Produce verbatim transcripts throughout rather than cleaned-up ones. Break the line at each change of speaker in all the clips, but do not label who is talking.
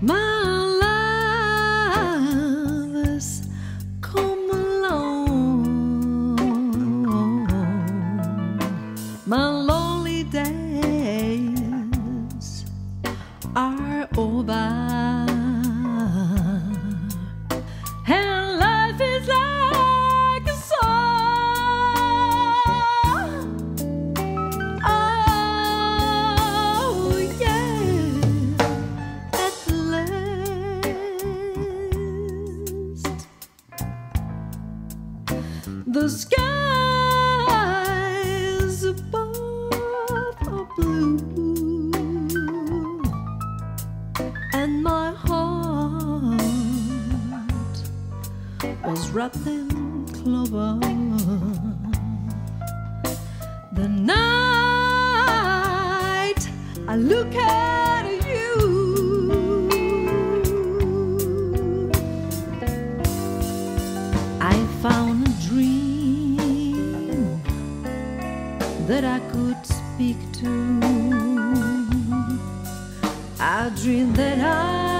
My lovers come along, my lonely days are over, and life is like a song. Oh yeah, at last the skies above are blue, and my heart was wrapped in clover. The night I look at you, I found a dream that I could speak to. I dreamed that I,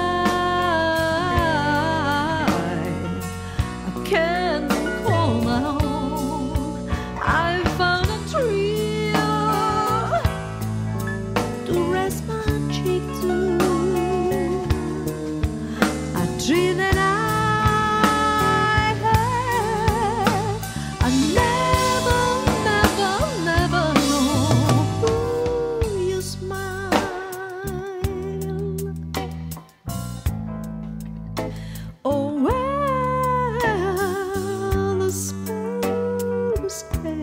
I can call my own. I found a thrill to rest my cheek to. I dreamed that I, I never, never, never know who you smile. Oh, well, the spell was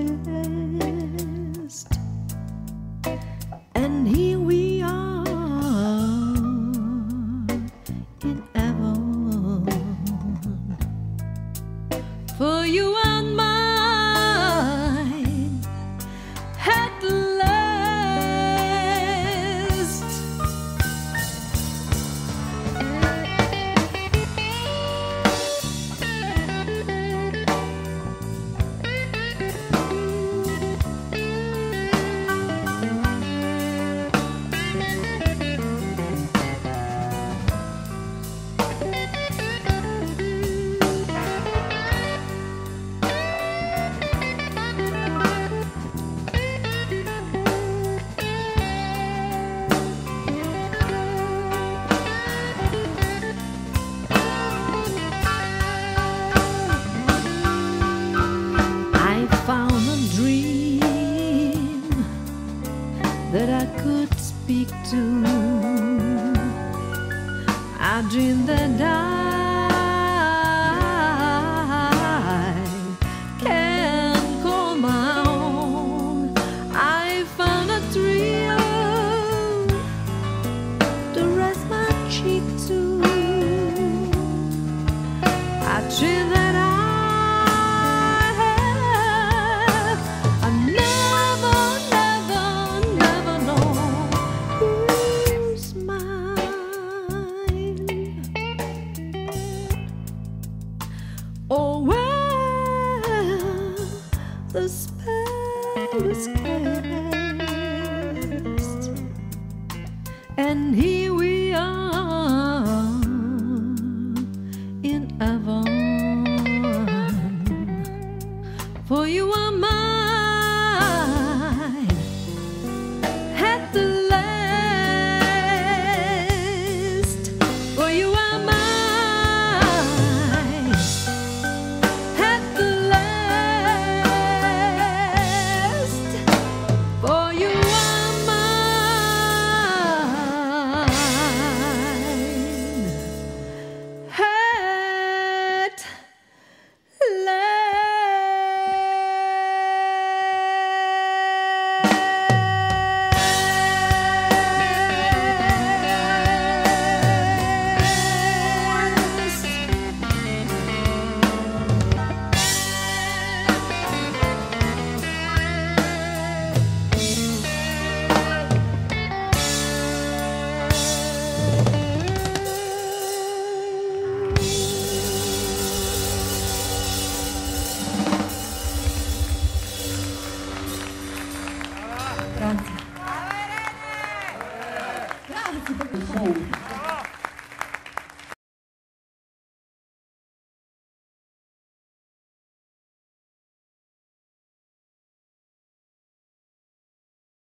cast, and here we are in heaven, for you and mine at last. I found a dream that I could speak to. I dreamed that I can call my own. I found a thrill to rest my cheek to. I dreamed that I oh, well, the spell is cast, and he